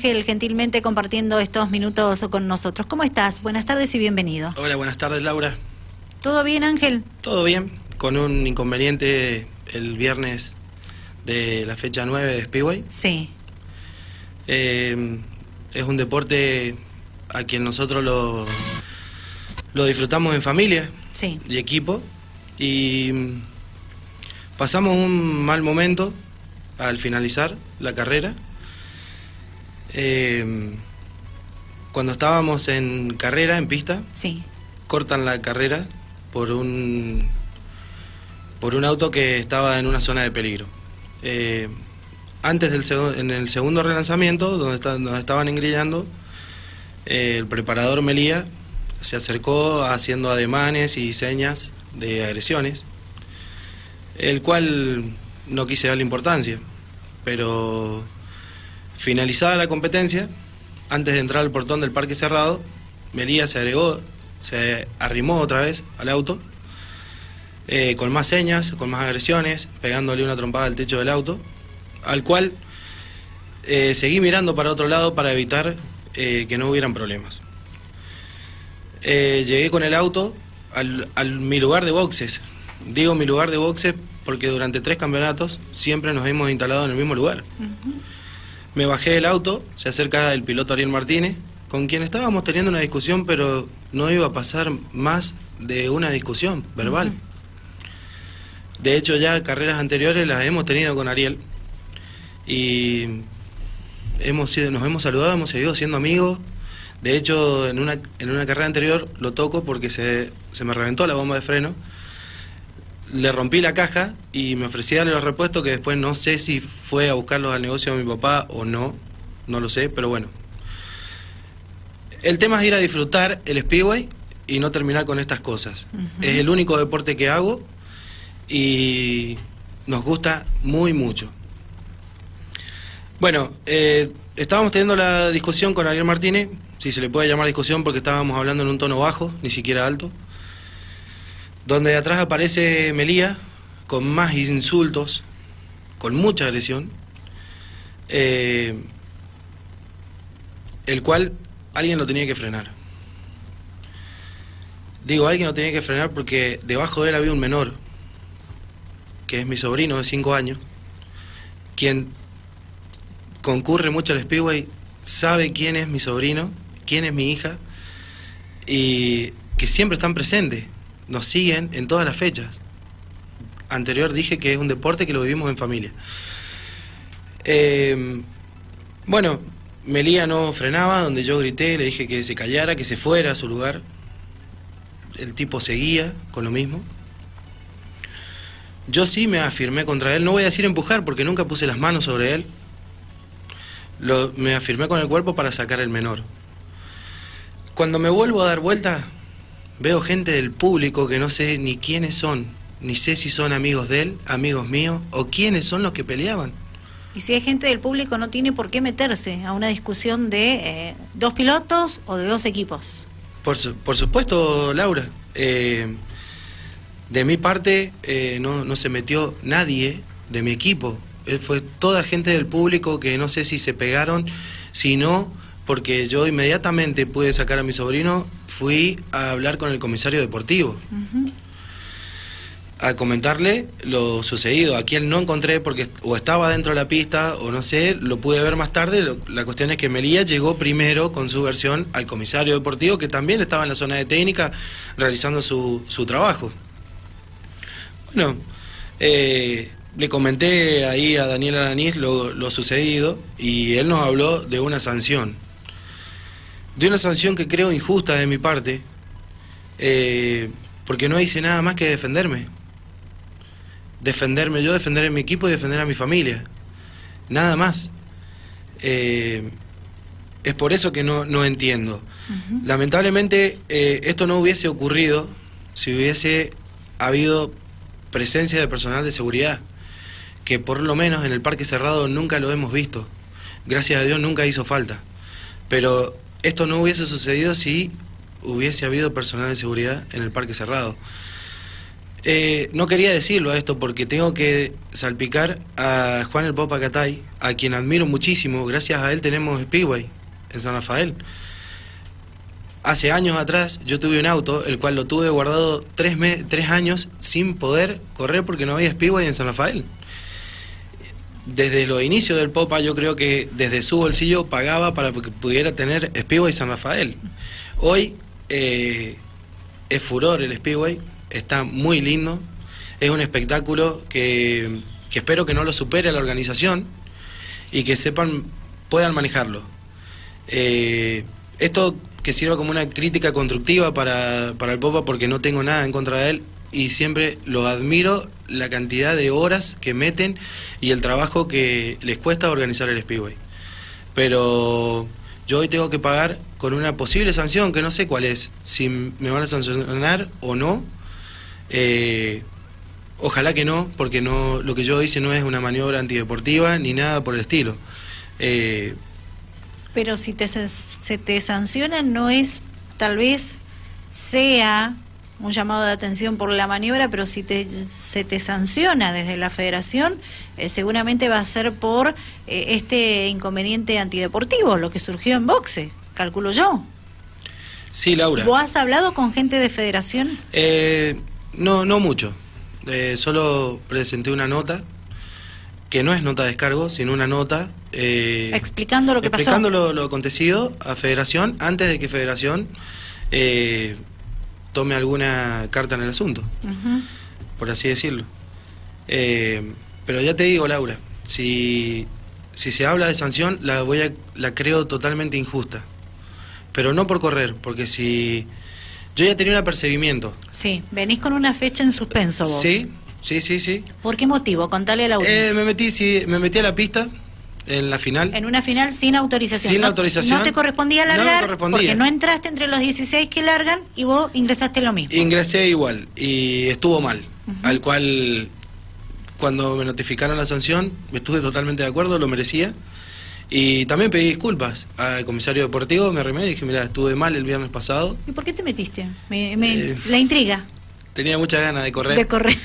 Ángel, gentilmente compartiendo estos minutos con nosotros. ¿Cómo estás? Buenas tardes y bienvenido. Hola, buenas tardes, Laura. ¿Todo bien, Ángel? Todo bien, con un inconveniente el viernes de la fecha 9 de Speedway. Sí. Es un deporte a quien nosotros lo disfrutamos en familia, Sí, y equipo, y pasamos un mal momento al finalizar la carrera. Cuando estábamos en carrera, en pista, sí. cortan la carrera por un auto que estaba en una zona de peligro. Antes en el segundo relanzamiento, donde estaban engrillando, el preparador Melía se acercó haciendo ademanes y señas de agresiones, el cual no quise darle importancia, pero finalizada la competencia, antes de entrar al portón del parque cerrado, Melía se arrimó otra vez al auto, con más señas, con más agresiones, pegándole una trompada al techo del auto, al cual seguí mirando para otro lado para evitar que no hubieran problemas. Llegué con el auto a mi lugar de boxes. Digo mi lugar de boxes porque durante 3 campeonatos siempre nos hemos instalado en el mismo lugar. Me bajé del auto, se acerca el piloto Ariel Martínez, con quien estábamos teniendo una discusión, pero no iba a pasar más de una discusión verbal. De hecho, ya carreras anteriores las hemos tenido con Ariel y nos hemos saludado, hemos seguido siendo amigos. De hecho, en una carrera anterior lo toco porque se me reventó la bomba de freno. Le rompí la caja y me ofrecí darle los repuestos, que después no sé si fue a buscarlos al negocio de mi papá o no, no lo sé, pero bueno. El tema es ir a disfrutar el Speedway y no terminar con estas cosas. Es el único deporte que hago y nos gusta mucho. Bueno, estábamos teniendo la discusión con Ariel Martínez, si se le puede llamar discusión porque estábamos hablando en un tono bajo, ni siquiera alto, donde de atrás aparece Melía con más insultos, con mucha agresión, el cual alguien lo tenía que frenar. Digo, alguien lo tenía que frenar porque debajo de él había un menor, que es mi sobrino de 5 años, quien concurre mucho al Speedway, sabe quién es mi sobrino, quién es mi hija, y que siempre están presentes, nos siguen en todas las fechas. Anterior dije que es un deporte que lo vivimos en familia. Bueno, Melía no frenaba, donde yo grité, le dije que se callara, que se fuera a su lugar. El tipo seguía con lo mismo. Yo sí me afirmé contra él, no voy a decir empujar porque nunca puse las manos sobre él. Me afirmé con el cuerpo para sacar el menor. Cuando me vuelvo a dar vuelta, veo gente del público que no sé ni quiénes son, ni sé si son amigos de él, amigos míos, o quiénes son los que peleaban. Y si hay gente del público, no tiene por qué meterse a una discusión de 2 pilotos o de 2 equipos. Por supuesto, Laura. De mi parte, no se metió nadie de mi equipo. Fue toda gente del público que no sé si se pegaron, si no, porque yo inmediatamente pude sacar a mi sobrino, fui a hablar con el comisario deportivo, a comentarle lo sucedido. A quien no encontré porque o estaba dentro de la pista o no sé, lo pude ver más tarde. La cuestión es que Melía llegó primero con su versión al comisario deportivo, que también estaba en la zona de técnica realizando su trabajo. Bueno, le comenté ahí a Daniel Alanís lo sucedido y él nos habló de una sanción. De una sanción que creo injusta de mi parte, porque no hice nada más que defenderme. Defender a mi equipo y defender a mi familia. Nada más. Es por eso que no entiendo. Lamentablemente esto no hubiese ocurrido si hubiese habido presencia de personal de seguridad, que por lo menos en el parque cerrado nunca lo hemos visto. Gracias a Dios nunca hizo falta. Pero esto no hubiese sucedido si hubiese habido personal de seguridad en el parque cerrado. No quería decirlo a esto porque tengo que salpicar a Juan el Popa Catay, a quien admiro muchísimo. Gracias a él tenemos Speedway en San Rafael. Hace años atrás yo tuve un auto, el cual lo tuve guardado 3 años sin poder correr porque no había Speedway en San Rafael. Desde los inicios del Popa yo creo que desde su bolsillo pagaba para que pudiera tener Speedway San Rafael. Hoy es furor el Speedway, está muy lindo, es un espectáculo que espero que no lo supere la organización y que puedan manejarlo. Esto que sirva como una crítica constructiva para el Popa, porque no tengo nada en contra de él y siempre lo admiro, la cantidad de horas que meten y el trabajo que les cuesta organizar el Speedway. Pero yo hoy tengo que pagar con una posible sanción, que no sé cuál es, si me van a sancionar o no. Ojalá que no, porque no, lo que yo hice no es una maniobra antideportiva ni nada por el estilo. Pero si se te sancionan, no es, tal vez sea un llamado de atención por la maniobra, pero si se te sanciona desde la federación, seguramente va a ser por este inconveniente antideportivo, lo que surgió en boxe, calculo yo. Sí, Laura. ¿Vos has hablado con gente de federación? No mucho. Solo presenté una nota, que no es nota de descargo, sino una nota... explicando lo que pasó. Explicando lo acontecido a federación, antes de que federación tome alguna carta en el asunto, por así decirlo. Pero ya te digo, Laura, si se habla de sanción, la creo totalmente injusta. Pero no por correr, porque si... Yo ya tenía un apercibimiento. Sí, venís con una fecha en suspenso vos. Sí. ¿Por qué motivo? Contale a la audiencia. Me metí a la pista en la final. En una final sin autorización. Sin autorización. No te correspondía largar, no me correspondía, porque no entraste entre los 16 que largan y vos ingresaste lo mismo. Ingresé igual y estuvo mal, al cual cuando me notificaron la sanción estuve totalmente de acuerdo, lo merecía. Y también pedí disculpas al comisario deportivo, me arremé y dije, mira, estuve mal el viernes pasado. ¿Y por qué te metiste? La intriga. Tenía muchas ganas de correr.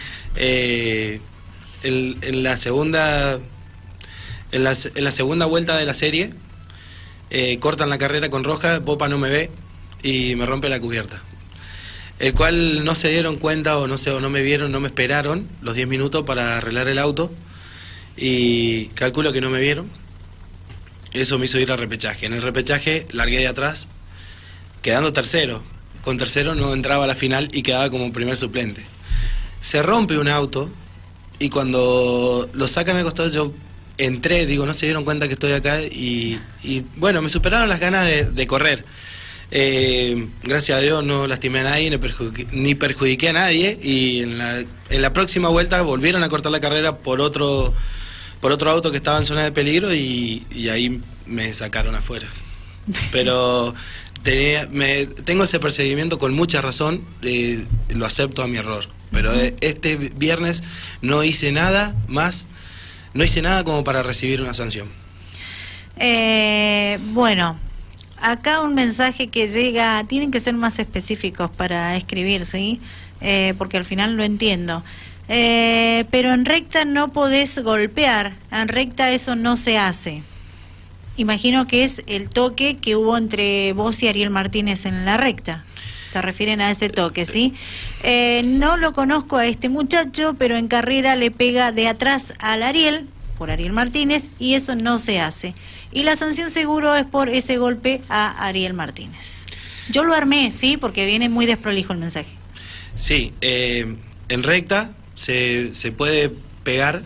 En la segunda vuelta de la serie, cortan la carrera con roja, Popa no me ve y me rompe la cubierta. El cual no se dieron cuenta o no me vieron, no me esperaron los 10 minutos para arreglar el auto y calculo que no me vieron. Eso me hizo ir al repechaje. En el repechaje largué de atrás, quedando tercero. Con tercero no entraba a la final y quedaba como primer suplente. Se rompe un auto y cuando lo sacan al costado yo entré, digo, no se dieron cuenta que estoy acá y bueno, me superaron las ganas de correr. Gracias a Dios no lastimé a nadie ni perjudiqué a nadie y en la próxima vuelta volvieron a cortar la carrera por otro auto que estaba en zona de peligro y ahí me sacaron afuera. Pero tengo ese procedimiento con mucha razón, lo acepto a mi error. Pero este viernes no hice nada como para recibir una sanción. Bueno, acá un mensaje que llega, tienen que ser más específicos para escribir, ¿sí? Porque al final lo entiendo. Pero en recta no podés golpear, en recta eso no se hace. Imagino que es el toque que hubo entre vos y Ariel Martínez en la recta. Se refieren a ese toque, ¿sí? No lo conozco a este muchacho, pero en carrera le pega de atrás al Ariel, por Ariel Martínez, y eso no se hace. Y la sanción seguro es por ese golpe a Ariel Martínez. Yo lo armé, ¿sí? Porque viene muy desprolijo el mensaje. Sí, en recta se puede pegar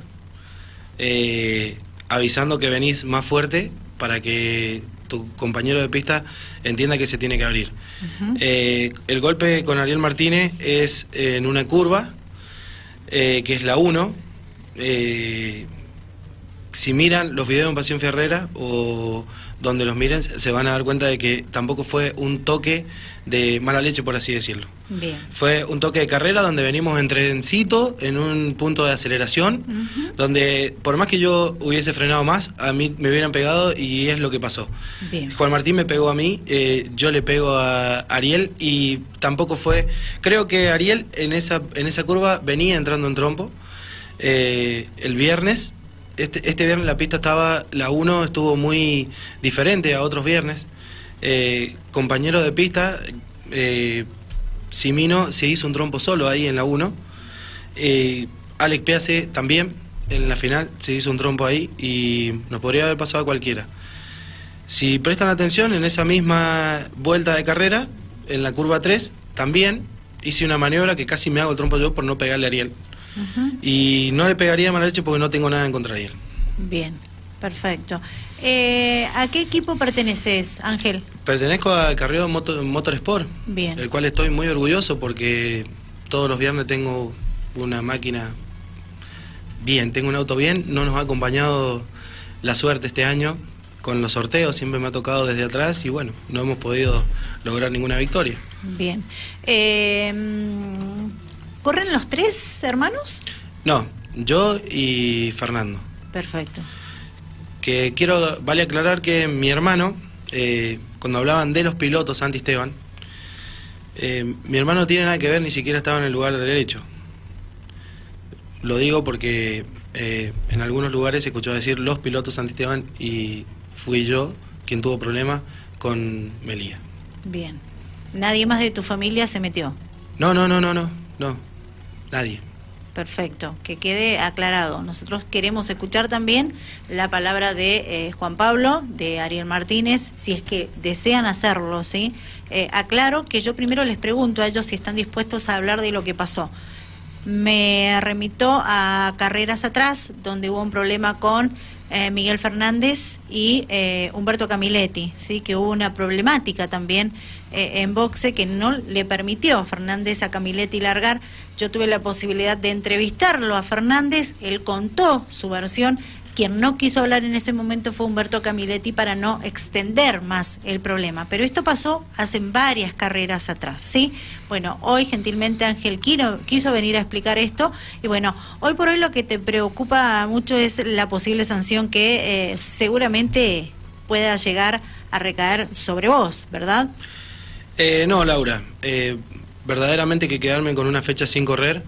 avisando que venís más fuerte para que tu compañero de pista entienda que se tiene que abrir. El golpe con Ariel Martínez es en una curva, que es la 1. Si miran los videos en Pasión Ferrera o donde los miren se van a dar cuenta de que tampoco fue un toque de mala leche, por así decirlo. Bien. Fue un toque de carrera donde venimos en trencito, en un punto de aceleración, donde por más que yo hubiese frenado más, a mí me hubieran pegado y es lo que pasó. Bien. Juan Martín me pegó a mí, yo le pego a Ariel y tampoco fue... Creo que Ariel en esa curva venía entrando en trompo. El viernes, este viernes la pista estaba, la 1 estuvo muy diferente a otros viernes. Compañero de pista, Simino se hizo un trompo solo ahí en la 1. Alex Piace también en la final se hizo un trompo ahí y nos podría haber pasado a cualquiera. Si prestan atención, en esa misma vuelta de carrera, en la curva 3, también hice una maniobra que casi me hago el trompo yo por no pegarle a Ariel. Y no le pegaría a mala leche porque no tengo nada en contra de Ariel. Bien, perfecto. ¿A qué equipo perteneces, Ángel? Pertenezco al Carrió Motorsport, Bien. el cual estoy muy orgulloso porque todos los viernes tengo una máquina bien, tengo un auto bien. No nos ha acompañado la suerte este año con los sorteos, siempre me ha tocado desde atrás y bueno, no hemos podido lograr ninguna victoria. Bien. ¿Corren los 3 hermanos? No, yo y Fernando. Perfecto. Que vale aclarar que mi hermano, cuando hablaban de los pilotos, Santi Esteban, mi hermano no tiene nada que ver, ni siquiera estaba en el lugar derecho. Lo digo porque en algunos lugares se escuchó decir los pilotos Santi Esteban y fui yo quien tuvo problemas con Melía. Bien. ¿Nadie más de tu familia se metió? No, nadie. Perfecto, que quede aclarado. Nosotros queremos escuchar también la palabra de Juan Pablo, de Ariel Martínez, si es que desean hacerlo, ¿sí? Aclaro que yo primero les pregunto a ellos si están dispuestos a hablar de lo que pasó. Me remito a carreras atrás, donde hubo un problema con Miguel Fernández y Humberto Camilletti, ¿sí? Que hubo una problemática también en boxe que no le permitió a Fernández a Camilletti largar. Yo tuve la posibilidad de entrevistarlo a Fernández, él contó su versión. Quien no quiso hablar en ese momento fue Humberto Camilletti para no extender más el problema. Pero esto pasó hace varias carreras atrás, ¿sí? Bueno, hoy gentilmente Ángel quiso venir a explicar esto. Y bueno, hoy por hoy lo que te preocupa mucho es la posible sanción que seguramente pueda llegar a recaer sobre vos, ¿verdad? No, Laura. Verdaderamente que quedarme con una fecha sin correr,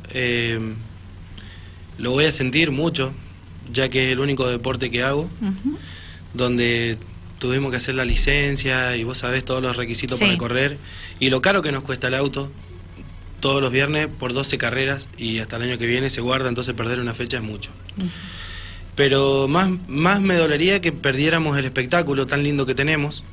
lo voy a sentir mucho, ya que es el único deporte que hago, donde tuvimos que hacer la licencia y vos sabés todos los requisitos para correr y lo caro que nos cuesta el auto todos los viernes por 12 carreras y hasta el año que viene se guarda, entonces perder una fecha es mucho. Pero más me dolería que perdiéramos el espectáculo tan lindo que tenemos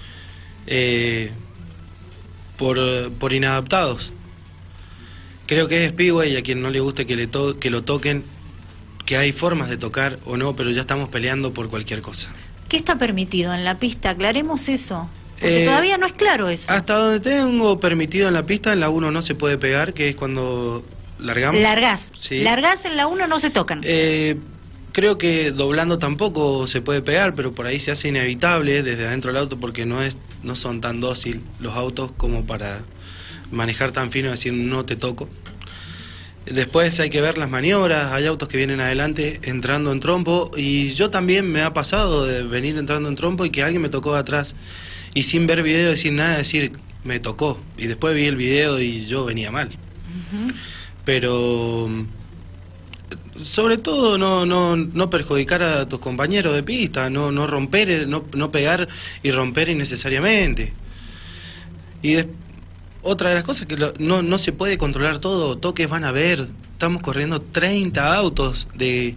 por inadaptados. Creo que es Speedway y a quien no le guste que lo toquen, que hay formas de tocar o no, pero ya estamos peleando por cualquier cosa. ¿Qué está permitido en la pista? Aclaremos eso, porque todavía no es claro eso. Hasta donde tengo permitido en la pista, en la 1 no se puede pegar, que es cuando largamos. Largás. Sí. Largás en la 1 no se tocan. Creo que doblando tampoco se puede pegar, pero por ahí se hace inevitable desde adentro del auto porque no son tan dóciles los autos como para manejar tan fino y decir no te toco. Después hay que ver las maniobras, hay autos que vienen adelante entrando en trompo y yo también me ha pasado de venir entrando en trompo y que alguien me tocó de atrás y sin ver video, decir nada, decir me tocó y después vi el video y yo venía mal. Pero sobre todo no perjudicar a tus compañeros de pista, no romper, no pegar y romper innecesariamente. Y otra de las cosas que no se puede controlar todo, toques van a haber, estamos corriendo 30 autos,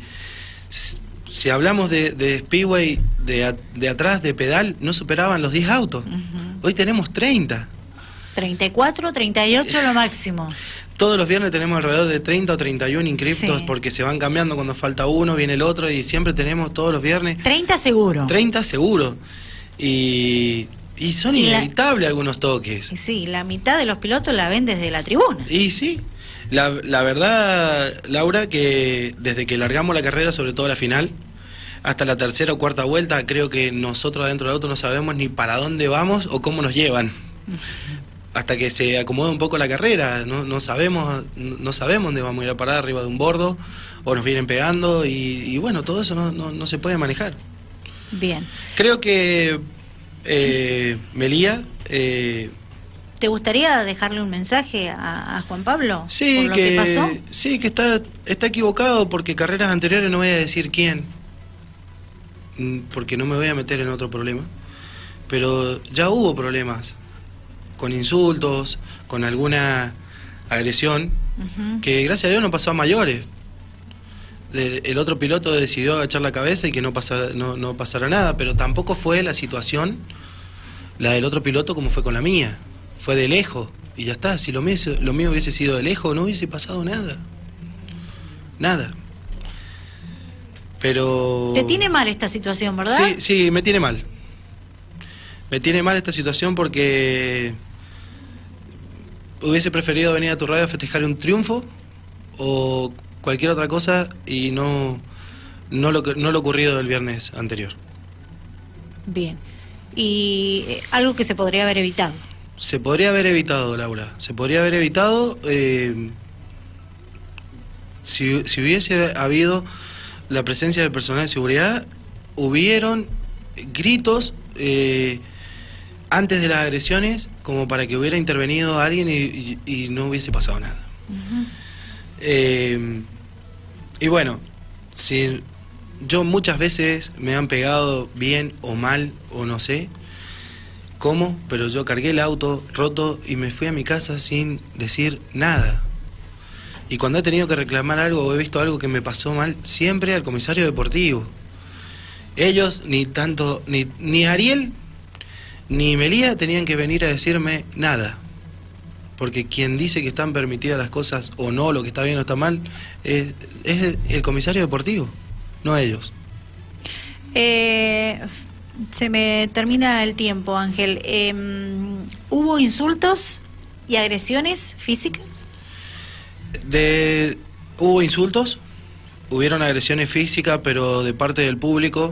si hablamos de Speedway, de atrás, de pedal, no superaban los 10 autos, hoy tenemos 30. 34, 38 lo máximo. Todos los viernes tenemos alrededor de 30 o 31 inscriptos porque se van cambiando cuando falta uno, viene el otro y siempre tenemos todos los viernes. 30 seguro. 30 seguro. Y son inevitables algunos toques. Sí, la mitad de los pilotos la ven desde la tribuna. Y sí, la verdad, Laura, que desde que largamos la carrera, sobre todo la final, hasta la tercera o cuarta vuelta, creo que nosotros adentro del auto no sabemos ni para dónde vamos o cómo nos llevan. Hasta que se acomoda un poco la carrera, no sabemos dónde vamos a ir a parar arriba de un bordo, o nos vienen pegando, y bueno, todo eso no se puede manejar. Bien. Creo que Melía... ¿Te gustaría dejarle un mensaje a Juan Pablo sí, por lo que pasó? Sí, que está equivocado, porque carreras anteriores no voy a decir quién, porque no me voy a meter en otro problema, pero ya hubo problemas con insultos, con alguna agresión, que gracias a Dios no pasó a mayores. El otro piloto decidió agachar la cabeza y que no pasara nada, pero tampoco fue la situación, la del otro piloto, como fue con la mía. Fue de lejos, y ya está. Si lo mío hubiese sido de lejos, no hubiese pasado nada. Nada. Pero... Te tiene mal esta situación, ¿verdad? Sí, me tiene mal. Me tiene mal esta situación porque hubiese preferido venir a tu radio a festejar un triunfo o cualquier otra cosa, y no lo ocurrido el viernes anterior. Bien. ¿Y algo que se podría haber evitado? Se podría haber evitado, Laura. Se podría haber evitado si hubiese habido la presencia del personal de seguridad. Hubieron gritos antes de las agresiones, como para que hubiera intervenido alguien y no hubiese pasado nada. Y bueno, si yo muchas veces me han pegado bien o mal, o no sé cómo, pero yo cargué el auto roto y me fui a mi casa sin decir nada. Y cuando he tenido que reclamar algo o he visto algo que me pasó mal, siempre al comisario deportivo. Ellos, ni Ariel ni Melía tenían que venir a decirme nada. Porque quien dice que están permitidas las cosas o no, lo que está bien o está mal, es el comisario deportivo, no ellos. Se me termina el tiempo, Ángel. ¿Hubo insultos y agresiones físicas? Hubo insultos, hubieron agresiones físicas, pero de parte del público,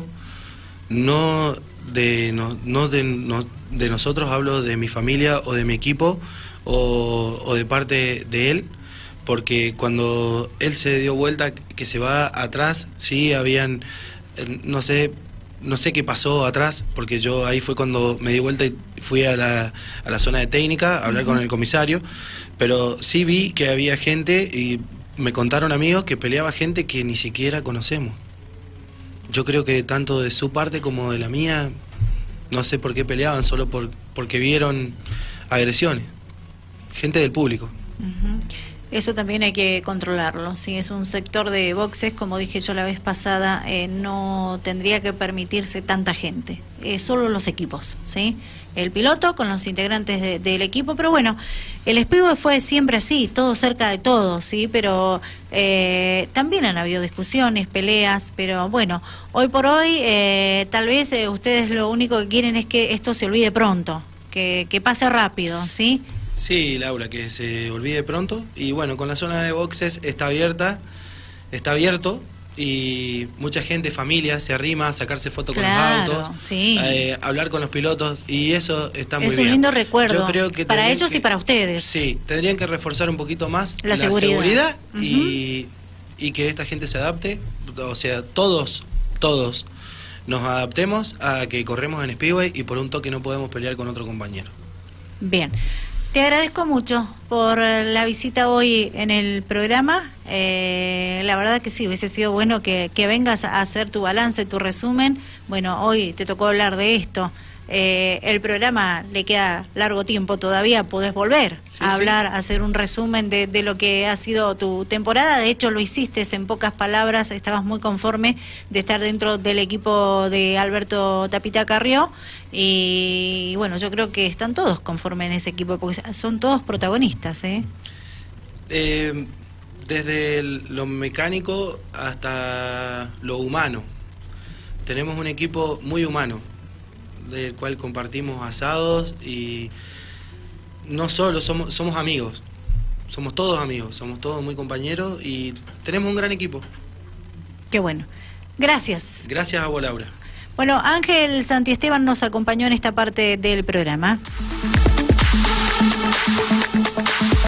no de nosotros, hablo de mi familia o de mi equipo, o de parte de él, porque cuando él se dio vuelta, que se va atrás, sí, habían, no sé qué pasó atrás, porque yo ahí fue cuando me di vuelta y fui a la zona de técnica a hablar con el comisario, pero sí vi que había gente, y me contaron amigos que peleaba gente que ni siquiera conocemos. Yo creo que tanto de su parte como de la mía, no sé por qué peleaban, solo porque vieron agresiones. Gente del público. Eso también hay que controlarlo. Si es un sector de boxes, como dije yo la vez pasada, no tendría que permitirse tanta gente. Solo los equipos, ¿sí? El piloto con los integrantes del equipo, pero bueno, el Speedway fue siempre así, todo cerca de todo, ¿sí? Pero también han habido discusiones, peleas, pero bueno, hoy por hoy tal vez ustedes lo único que quieren es que esto se olvide pronto, que pase rápido, ¿sí? Sí, Laura, que se olvide pronto. Y bueno, con la zona de boxes está abierto, y mucha gente, familia, se arrima a sacarse fotos con los autos, sí. Hablar con los pilotos, y eso está muy bien. Es un lindo recuerdo, yo creo que para ellos y para ustedes. Sí, tendrían que reforzar un poquito más la seguridad y que esta gente se adapte, o sea, todos nos adaptemos a que corremos en Speedway y por un toque no podemos pelear con otro compañero. Bien. Te agradezco mucho por la visita hoy en el programa. La verdad que sí, hubiese sido bueno que vengas a hacer tu balance, tu resumen. Bueno, hoy te tocó hablar de esto. El programa le queda largo tiempo todavía, podés volver a hablar, a hacer un resumen de lo que ha sido tu temporada. De hecho lo hiciste en pocas palabras, estabas muy conforme de estar dentro del equipo de Alberto Tapita Carrió, y bueno, yo creo que están todos conformes en ese equipo porque son todos protagonistas, desde lo mecánico hasta lo humano. Tenemos un equipo muy humano, del cual compartimos asados, y no solo somos amigos, somos todos amigos, somos todos muy compañeros y tenemos un gran equipo. Qué bueno. Gracias. Gracias a vos, Laura. Bueno, Ángel Santiesteban nos acompañó en esta parte del programa.